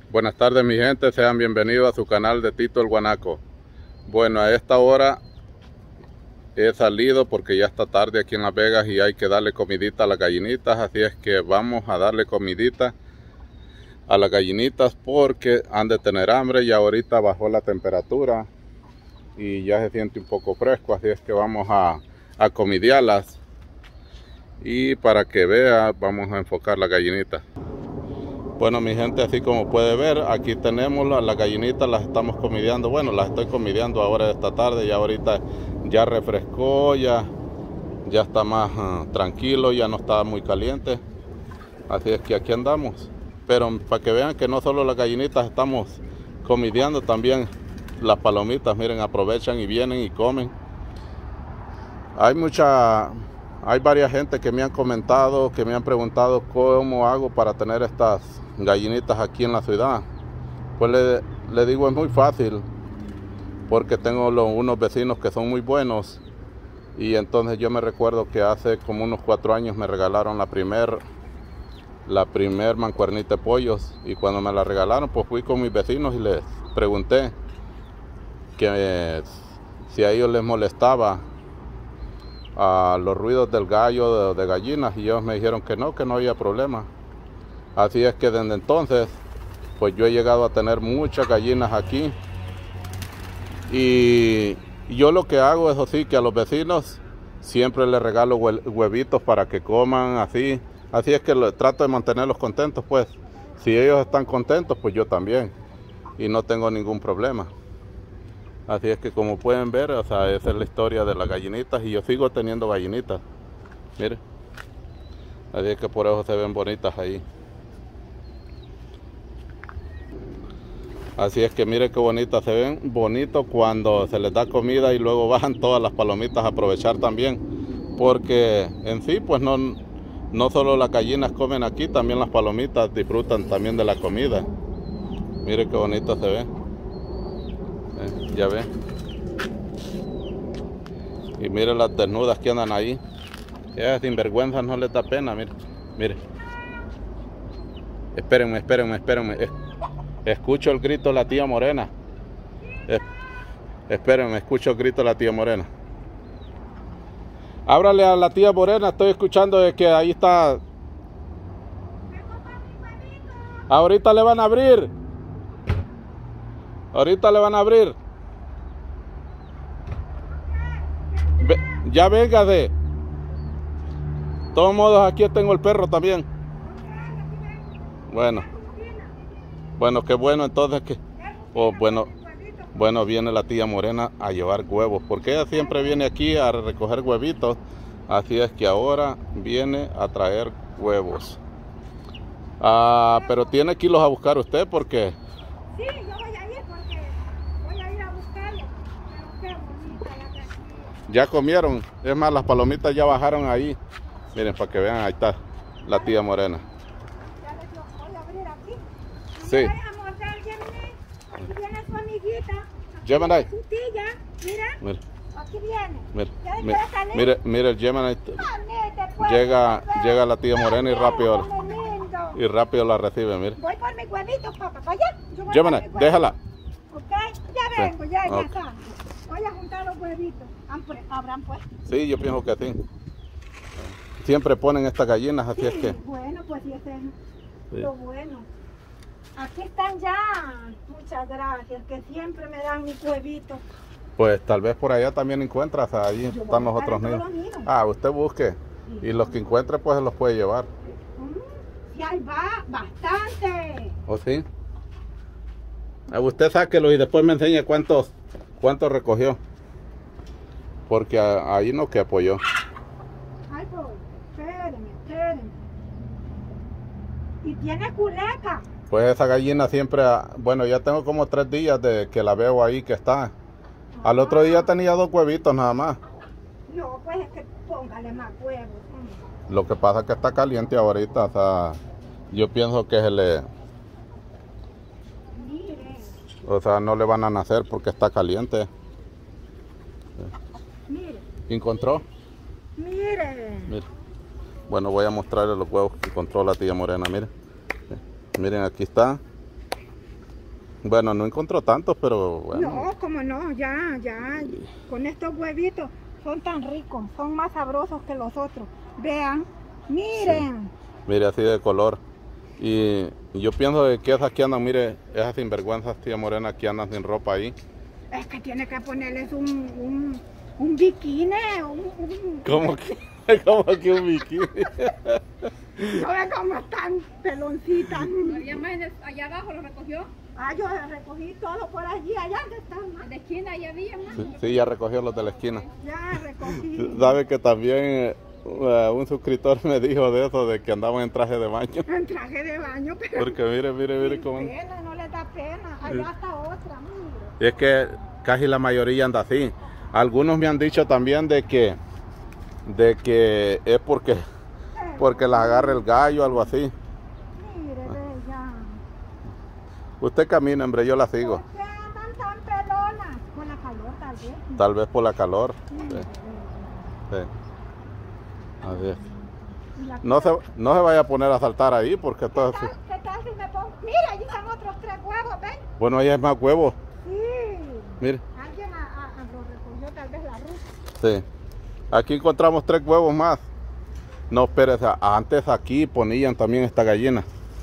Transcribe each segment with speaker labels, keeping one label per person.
Speaker 1: Buenas tardes mi gente, sean bienvenidos a su canal de Tito el Guanaco. Bueno, a esta hora he salido porque ya está tarde aquí en Las Vegas y hay que darle comidita a las gallinitas, así es que vamos a darle comidita a las gallinitas porque han de tener hambre y ahorita bajó la temperatura y ya se siente un poco fresco, así es que vamos a comidiarlas y para que vea vamos a enfocar la gallinita. Bueno mi gente, así como puede ver, aquí tenemos las gallinitas, las estamos comidiando. Bueno, las estoy comidiando ahora esta tarde, ya ahorita ya refrescó, ya está más tranquilo, ya no está muy caliente. Así es que aquí andamos. Pero para que vean que no solo las gallinitas estamos comidiando, también las palomitas, miren, aprovechan y vienen y comen. Hay varias gente que me han comentado, que me han preguntado cómo hago para tener estas gallinitas aquí en la ciudad. Pues le digo, es muy fácil, porque tengo unos vecinos que son muy buenos. Y entonces yo me recuerdo que hace como unos 4 años me regalaron la primer mancuernita de pollos. Y cuando me la regalaron, pues fui con mis vecinos y les pregunté que si a ellos les molestaba a los ruidos del gallo de gallinas, y ellos me dijeron que no había problema. Así es que desde entonces pues yo he llegado a tener muchas gallinas aquí, y yo lo que hago es así, que a los vecinos siempre les regalo huevitos para que coman, así es que trato de mantenerlos contentos. Pues si ellos están contentos, pues yo también, y no tengo ningún problema. Así es que como pueden ver, o sea, esa es la historia de las gallinitas, y yo sigo teniendo gallinitas. Miren, así es que por eso se ven bonitas ahí. Así es que miren qué bonitas se ven, bonito cuando se les da comida y luego bajan todas las palomitas a aprovechar también. Porque en sí, pues no solo las gallinas comen aquí, también las palomitas disfrutan también de la comida. Miren qué bonito se ve. Ya ven. Y miren las desnudas que andan ahí. Esas sinvergüenzas no les da pena, miren. Espérenme. Escucho el grito de la tía Morena. Espérenme, escucho el grito de la tía Morena. Ábrale a la tía Morena, estoy escuchando de que ahí está. Ahorita le van a abrir. Ya venga de todos modos, aquí tengo el perro también. Bueno, qué bueno entonces que bueno, viene la tía Morena a llevar huevos, porque ella siempre viene aquí a recoger huevitos. Así es que ahora viene a traer huevos. Pero tiene que irlos a buscar usted, porque
Speaker 2: sí, yo voy a ir porque voy a ir a buscarlos. Pero qué bonita la gallina.
Speaker 1: ya comieron. Es más, las palomitas ya bajaron ahí. Miren, para que vean, ahí está la tía Morena.
Speaker 2: Ya les voy a abrir aquí. No
Speaker 1: Sí.
Speaker 2: me vayas a morder, Gemini. Aquí viene su amiguita. Aquí
Speaker 1: Gemini.
Speaker 2: viene su tía. Mira. Aquí viene.
Speaker 1: Mire el Gemini.
Speaker 2: Pues,
Speaker 1: Llega la tía Morena y rápido la recibe, mire.
Speaker 2: Voy por mis huevitos, papá. Para allá.
Speaker 1: Gemini, déjala.
Speaker 2: Ok, ya vengo, ya
Speaker 1: Okay.
Speaker 2: está. Voy a juntar los huevitos. ¿Habrán puesto?
Speaker 1: Sí, yo pienso que sí. Siempre ponen estas gallinas, así
Speaker 2: Sí,
Speaker 1: es que.
Speaker 2: bueno, pues sí, ese es
Speaker 1: Sí.
Speaker 2: lo bueno. Aquí están ya. Muchas gracias, que siempre me dan mis huevitos.
Speaker 1: Pues tal vez por allá también encuentras, ahí
Speaker 2: Yo
Speaker 1: están
Speaker 2: voy
Speaker 1: los
Speaker 2: a
Speaker 1: otros
Speaker 2: buscar
Speaker 1: nidos.
Speaker 2: en todos los nidos.
Speaker 1: Usted busque. Y los que encuentre, pues se los puede llevar.
Speaker 2: Sí, ahí va, bastante.
Speaker 1: ¿O sí? Usted sáquelos y después me enseña cuántos recogió. Porque ahí no que apoyó.
Speaker 2: Ay, pues, espérenme. Y tiene culeca.
Speaker 1: Pues esa gallina siempre, bueno, ya tengo como 3 días de que la veo ahí que está. Al otro día tenía 2 huevitos nada más.
Speaker 2: No, pues es que póngale más huevos.
Speaker 1: Lo que pasa es que está caliente ahorita, o sea, yo pienso que
Speaker 2: Mire.
Speaker 1: o sea, no le van a nacer porque está caliente.
Speaker 2: Mire.
Speaker 1: ¿Encontró?
Speaker 2: Mire.
Speaker 1: Mire. Bueno, voy a mostrarle los huevos que encontró la tía Morena, miren. Miren, aquí está. Bueno, no encontró tantos, pero bueno.
Speaker 2: No, como no, ya, con estos huevitos son tan ricos, son más sabrosos que los otros. Vean, miren.
Speaker 1: Sí. Mire, así de color. Y yo pienso que esas que andan, mire, esas sinvergüenzas, tía Morena, que andan sin ropa ahí.
Speaker 2: Es que tiene que ponerles un bikini,
Speaker 1: ¿Cómo que un bikini?
Speaker 2: No ve cómo están peloncitas.
Speaker 3: ¿Había más allá abajo? ¿Lo recogió?
Speaker 2: Ah, yo recogí todo por allí, allá donde están.
Speaker 3: En la esquina ya había más.
Speaker 1: Sí, ya recogió los de la esquina.
Speaker 2: Ya recogí.
Speaker 1: ¿Sabe que también un suscriptor me dijo de eso, de que andaban en traje de baño?
Speaker 2: En traje de baño, pero...
Speaker 1: Porque mire cómo...
Speaker 2: Pena, no les da pena. Allá está otra, mire.
Speaker 1: Y es que casi la mayoría anda así. Algunos me han dicho también de que es porque las agarra el gallo, algo así.
Speaker 2: Mire, ve ya.
Speaker 1: Usted camina, hombre, yo la sigo.
Speaker 2: ¿Por qué andan tan pelonas? Con la calor, tal vez.
Speaker 1: Tal vez por la calor.
Speaker 2: Mire,
Speaker 1: Sí. Sí. Así es.
Speaker 2: y la-
Speaker 1: No se vaya a poner a saltar ahí porque todo
Speaker 2: ¿Qué tal si me pongo? Mira, allí están otros 3 huevos, ¿ven?
Speaker 1: Bueno, ahí es más huevos.
Speaker 2: Sí.
Speaker 1: Mire.
Speaker 2: Alguien lo recogió, tal vez la ruta.
Speaker 1: Sí. Aquí encontramos 3 huevos más. No, espérese, antes aquí ponían también esta gallina.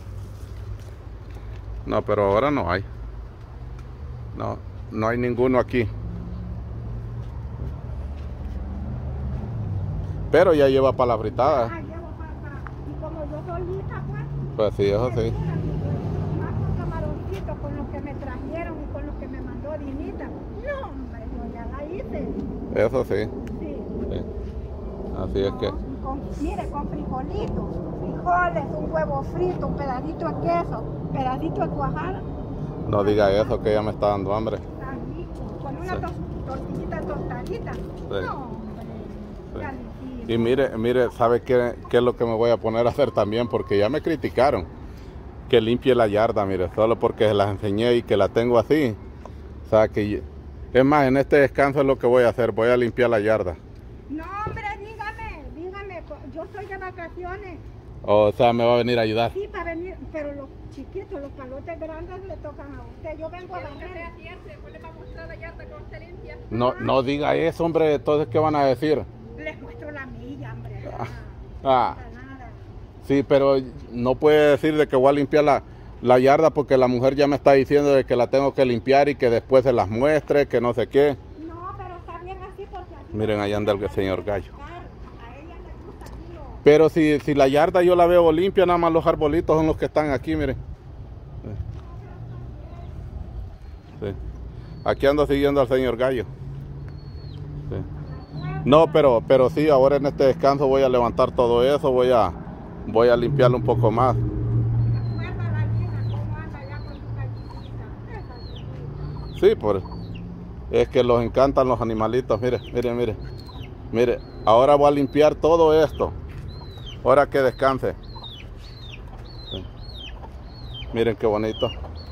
Speaker 1: No, pero ahora no hay. No hay ninguno aquí. Pero ya lleva para la fritada.
Speaker 2: Ah, llevo para. Y como yo solita, pues.
Speaker 1: Pues sí, eso sí.
Speaker 2: Más con camaroncitos, con los que me trajeron y con los que me mandó Dinita. No, hombre, yo ya la hice.
Speaker 1: Eso sí.
Speaker 2: Sí.
Speaker 1: Sí. Así es que.
Speaker 2: Mire, con frijolitos, frijoles, un huevo frito, un pedacito de queso, pedacito de cuajada.
Speaker 1: No diga eso, que ya me está dando hambre.
Speaker 2: Está rico, con una
Speaker 1: Sí.
Speaker 2: tortillita tostadita.
Speaker 1: Sí.
Speaker 2: No, hombre,
Speaker 1: Sí.
Speaker 2: calicito.
Speaker 1: Y mire, ¿sabe qué es lo que me voy a poner a hacer también? Porque ya me criticaron que limpie la yarda, mire, solo porque se las enseñé y que la tengo así. O sea, es más, en este descanso es lo que voy a hacer, voy a limpiar la yarda.
Speaker 2: No, hombre, dígame, yo estoy de vacaciones.
Speaker 1: O sea, me va a venir a ayudar.
Speaker 2: Sí, para venir, pero los chiquitos, los palotes grandes le tocan a usted. Yo vengo a
Speaker 3: ¿Qué usted
Speaker 2: barrer.
Speaker 3: hacía? Después le va a mostrar la yarda con usted limpia.
Speaker 1: No diga eso, hombre, entonces, ¿qué van a decir?
Speaker 2: Les muestro la milla, hombre.
Speaker 1: Ah,
Speaker 2: Nada.
Speaker 1: sí, pero no puede decir de que voy a limpiar la yarda porque la mujer ya me está diciendo de que la tengo que limpiar y que después se las muestre, que no sé qué.
Speaker 2: No, pero está bien así porque aquí...
Speaker 1: Miren, ahí anda el señor gallo.
Speaker 2: A ella le gusta aquí lo...
Speaker 1: Pero si la yarda yo la veo limpia, nada más los arbolitos son los que están aquí, miren. Sí. Aquí ando siguiendo al señor gallo. Sí. No, pero sí, ahora en este descanso voy a levantar todo eso, voy a limpiarlo un poco más.
Speaker 2: Recuerda la niña cómo anda ya con su gallinita. Esa gallinita.
Speaker 1: Sí, es que los encantan los animalitos, mire, ahora voy a limpiar todo esto, ahora que descanse. Sí. Miren qué bonito.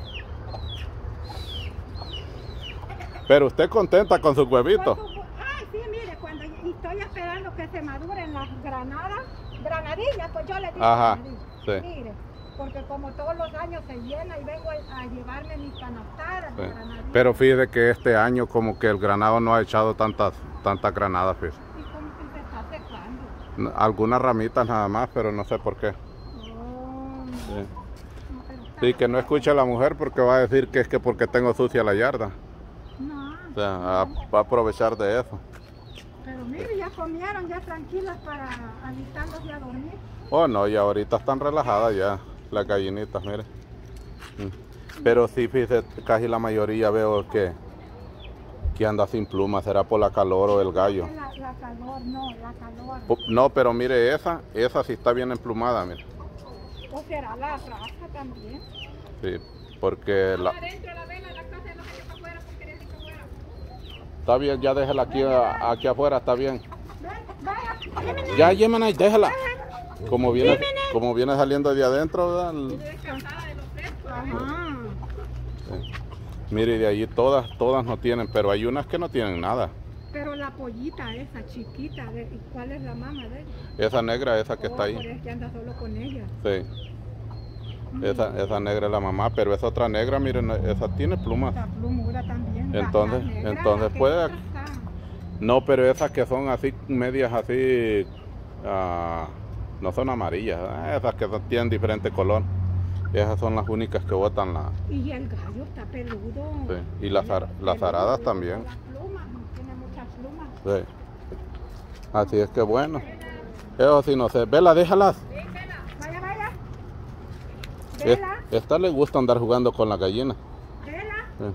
Speaker 1: Pero usted contenta con sus huevitos.
Speaker 2: Ay, sí, mire, cuando estoy esperando que se maduren las granadillas, pues yo le digo
Speaker 1: Ajá,
Speaker 2: granadillas.
Speaker 1: sí.
Speaker 2: Mire, porque como todos los años se llena y vengo a llevarme mis canastadas de
Speaker 1: Sí.
Speaker 2: granadillas.
Speaker 1: Pero fíjese que este año como que el granado no ha echado tantas granadas, fíjese.
Speaker 2: Y como que se está secando.
Speaker 1: Algunas ramitas nada más, pero no sé por qué.
Speaker 2: Oh,
Speaker 1: Sí,
Speaker 2: no, pero está-
Speaker 1: sí, que no escuche a la mujer porque va a decir que es que porque tengo sucia la yarda.
Speaker 2: No,
Speaker 1: O sea, va a aprovechar de eso.
Speaker 2: pero mire, ya comieron, ya tranquilas para alistándose a dormir.
Speaker 1: Oh, no, y ahorita están relajadas ya las gallinitas, mire. Pero sí, fíjese, casi la mayoría veo que anda sin plumas. ¿Será por la calor o el gallo?
Speaker 2: La calor, no, la calor.
Speaker 1: No, pero mire, esa sí está bien emplumada, mire.
Speaker 2: O será la raza también.
Speaker 1: Sí, porque
Speaker 3: Adentro la vela, la casa de los años para afuera, porque quería rico afuera.
Speaker 1: está bien, ya déjala aquí afuera, está bien.
Speaker 2: Ven, vaya,
Speaker 1: Ya, Gemini, déjala. Como viene saliendo de adentro, ¿verdad?
Speaker 3: Estoy descansada de los frescos.
Speaker 2: Ajá.
Speaker 1: Sí. Mire, de allí todas no tienen, pero hay unas que no tienen nada.
Speaker 2: Pero la pollita esa chiquita, ¿y cuál es la mamá de ella?
Speaker 1: Esa negra, esa que está
Speaker 2: Por
Speaker 1: ahí.
Speaker 2: eso que anda solo con ella.
Speaker 1: Sí. Esa negra es la mamá, pero esa otra negra, miren, esa tiene plumas.
Speaker 2: La plumura también.
Speaker 1: Entonces,
Speaker 2: la negra,
Speaker 1: entonces
Speaker 2: la que
Speaker 1: puede...
Speaker 2: está.
Speaker 1: No, pero esas que son así, medias así, no son amarillas, esas que tienen diferente color. Esas son las únicas que botan la...
Speaker 2: Y el gallo está peludo.
Speaker 1: Sí, y las aradas también.
Speaker 2: Las plumas, tiene muchas plumas.
Speaker 1: Sí. Así es que bueno. Eso sí, no sé. Vela, déjalas.
Speaker 2: Vaya, vaya. Vela,
Speaker 1: Esta le gusta andar jugando con la gallina.
Speaker 2: vela.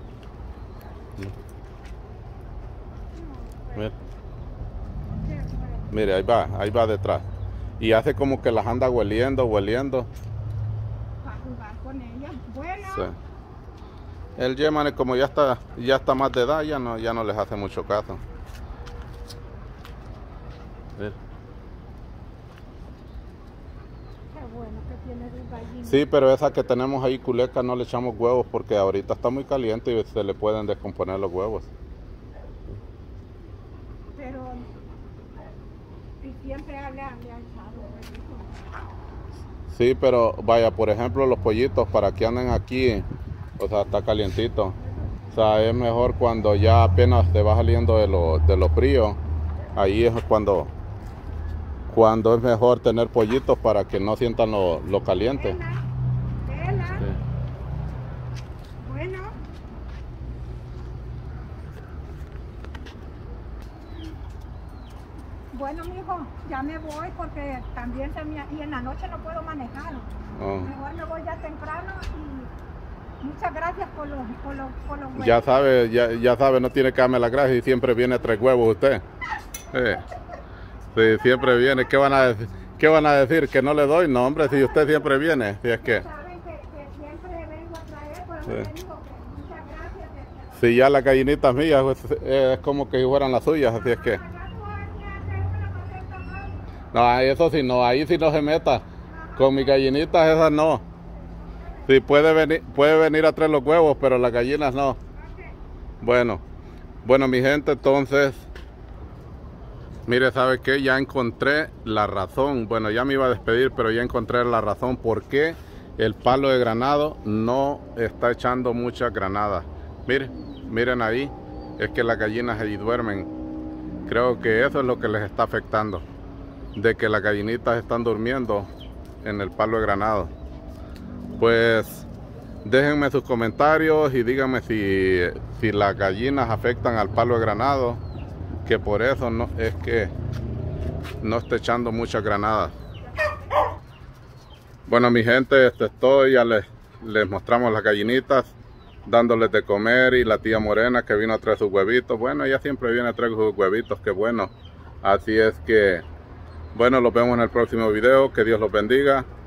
Speaker 1: Mire. Mire, ahí va detrás. Y hace como que las anda hueliendo.
Speaker 2: Para jugar con ella. Bueno.
Speaker 1: Sí. El Yemane, como ya está más de edad, ya no les hace mucho caso. Mire.
Speaker 2: Qué bueno que tiene el gallina.
Speaker 1: Sí, pero esa que tenemos ahí, culeca, no le echamos huevos porque ahorita está muy caliente y se le pueden descomponer los huevos.
Speaker 2: Pero y siempre le ha echado huevito.
Speaker 1: Sí, pero vaya, por ejemplo, los pollitos para que anden aquí, o sea, está calientito. O sea, es mejor cuando ya apenas te va saliendo de lo frío. Ahí es cuando es mejor tener pollitos para que no sientan lo caliente.
Speaker 2: Vela.
Speaker 1: Sí.
Speaker 2: Bueno. Bueno, mijo, ya me voy porque también y en la noche no puedo manejar.
Speaker 1: Oh.
Speaker 2: Mejor me voy ya temprano y muchas gracias por los huevos.
Speaker 1: Ya sabe, no tiene que darme las gracias y siempre viene a 3 huevos usted. Sí, siempre viene. ¿Qué van a decir? ¿Que no le doy? No, hombre, si usted siempre viene. Si es que...
Speaker 2: Saben que siempre vengo a traer, por eso
Speaker 1: Sí.
Speaker 2: les digo que muchas gracias.
Speaker 1: Si ya las gallinitas mías pues, es como que si fueran las suyas, así es que... No, eso sí no, ahí sí no se meta. Con mis gallinitas esas no. Sí, puede venir a traer los huevos, pero las gallinas no. Bueno, mi gente, entonces... Mire, ¿sabe qué? Ya encontré la razón. Bueno, ya me iba a despedir, pero ya encontré la razón por qué el palo de granado no está echando muchas granadas. Miren ahí, es que las gallinas allí duermen. Creo que eso es lo que les está afectando, de que las gallinitas están durmiendo en el palo de granado. Pues déjenme sus comentarios y díganme si las gallinas afectan al palo de granado, que por eso no es que no está echando muchas granadas. Bueno, mi gente, esto es todo. Ya les mostramos las gallinitas dándoles de comer, y la tía Morena que vino a traer sus huevitos. Bueno, ella siempre viene a traer sus huevitos, que bueno. Así es que, bueno, los vemos en el próximo video. Que Dios los bendiga.